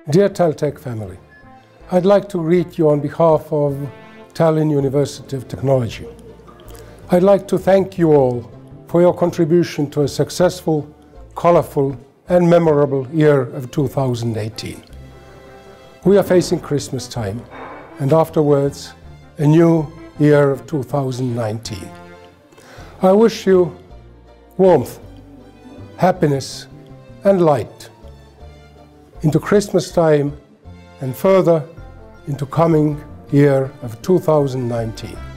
Dear TalTech family, I'd like to greet you on behalf of Tallinn University of Technology. I'd like to thank you all for your contribution to a successful, colorful and memorable year of 2018. We are facing Christmas time and afterwards a new year of 2019. I wish you warmth, happiness and light into Christmas time and further into coming year of 2019.